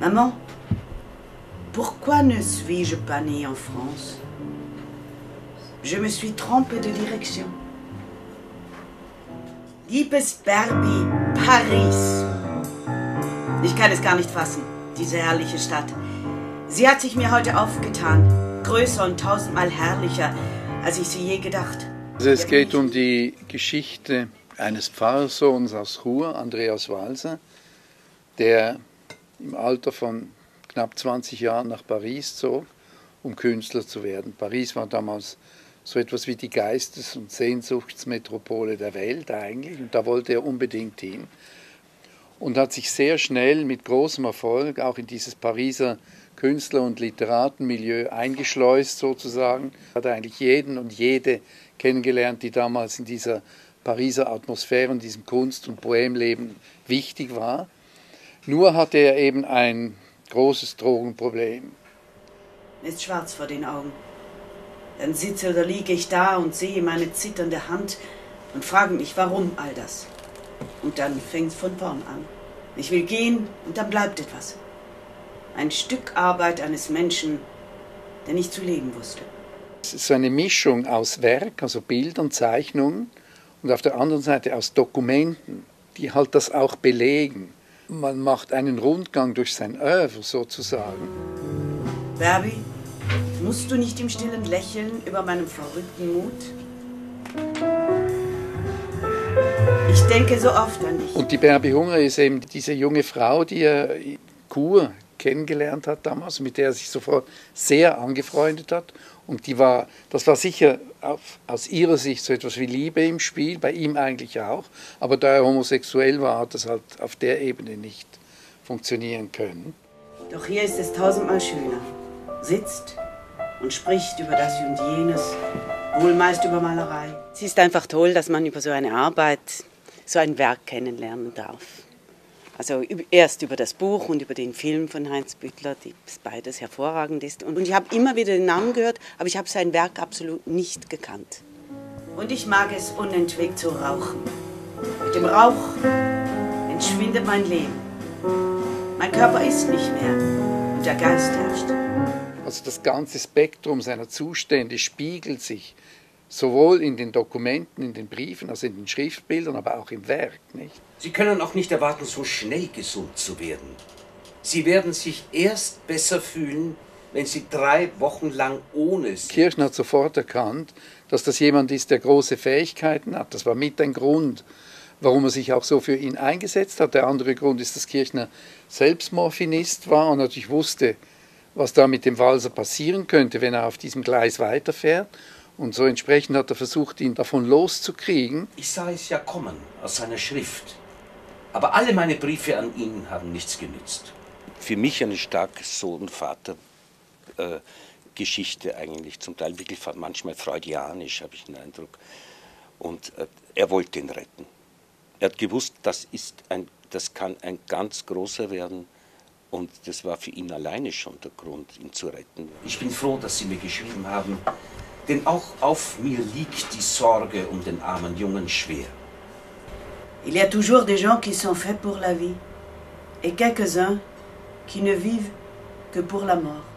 Maman, pourquoi ne suis-je pas née en France? Je me suis trompée de direction. Liebes Barbie, Paris. Ich kann es gar nicht fassen, diese herrliche Stadt. Sie hat sich mir heute aufgetan, größer und tausendmal herrlicher, als ich sie je gedacht. Also es geht um die Geschichte eines Pfarrsohns aus Chur, Andreas Walser, der im Alter von knapp 20 Jahren nach Paris zog, um Künstler zu werden. Paris war damals so etwas wie die Geistes- und Sehnsuchtsmetropole der Welt eigentlich, und da wollte er unbedingt hin. Und hat sich sehr schnell mit großem Erfolg auch in dieses Pariser Künstler- und Literatenmilieu eingeschleust sozusagen. Hat eigentlich jeden und jede kennengelernt, die damals in dieser Pariser Atmosphäre und diesem Kunst- und Bohemleben wichtig war. Nur hatte er eben ein großes Drogenproblem. Mir ist schwarz vor den Augen. Dann sitze oder liege ich da und sehe meine zitternde Hand und frage mich, warum all das? Und dann fängt es von vorn an. Ich will gehen und dann bleibt etwas. Ein Stück Arbeit eines Menschen, der nicht zu leben wusste. Es ist so eine Mischung aus Werk, also Bildern, Zeichnungen, und auf der anderen Seite aus Dokumenten, die halt das auch belegen. Man macht einen Rundgang durch sein Oeuvre sozusagen. Barbie, musst du nicht im Stillen lächeln über meinen verrückten Mut? Ich denke so oft an dich. Und die Barbie Hunger ist eben diese junge Frau, die er in Chur kennengelernt hat damals, mit der er sich sofort sehr angefreundet hat. Und das war sicher aus ihrer Sicht so etwas wie Liebe im Spiel, bei ihm eigentlich auch. Aber da er homosexuell war, hat das halt auf der Ebene nicht funktionieren können. Doch hier ist es tausendmal schöner. Sitzt und spricht über das und jenes, wohl meist über Malerei. Es ist einfach toll, dass man über so eine Arbeit, so ein Werk kennenlernen darf. Also erst über das Buch und über den Film von Heinz Büttler, das beides hervorragend ist. Und ich habe immer wieder den Namen gehört, aber ich habe sein Werk absolut nicht gekannt. Und ich mag es, unentwegt zu rauchen. Mit dem Rauch entschwindet mein Leben. Mein Körper ist nicht mehr und der Geist herrscht. Also das ganze Spektrum seiner Zustände spiegelt sich sowohl in den Dokumenten, in den Briefen, also in den Schriftbildern, aber auch im Werk, nicht? Sie können auch nicht erwarten, so schnell gesund zu werden. Sie werden sich erst besser fühlen, wenn Sie 3 Wochen lang ohne sind. Kirchner hat sofort erkannt, dass das jemand ist, der große Fähigkeiten hat. Das war mit ein Grund, warum er sich auch so für ihn eingesetzt hat. Der andere Grund ist, dass Kirchner selbst Morphinist war und natürlich wusste, was da mit dem Walser passieren könnte, wenn er auf diesem Gleis weiterfährt. Und so entsprechend hat er versucht, ihn davon loszukriegen. Ich sah es ja kommen aus seiner Schrift. Aber alle meine Briefe an ihn haben nichts genützt. Für mich eine starke Sohn-Vater-Geschichte eigentlich. Zum Teil wirklich manchmal freudianisch, habe ich den Eindruck. Und er wollte ihn retten. Er hat gewusst, das kann ein ganz großer werden. Und das war für ihn alleine schon der Grund, ihn zu retten. Ich bin froh, dass Sie mir geschrieben haben, denn auch auf mir liegt die Sorge um den armen Jungen schwer. Il y a toujours des gens qui sont faits pour la vie et quelques-uns qui ne vivent que pour la mort.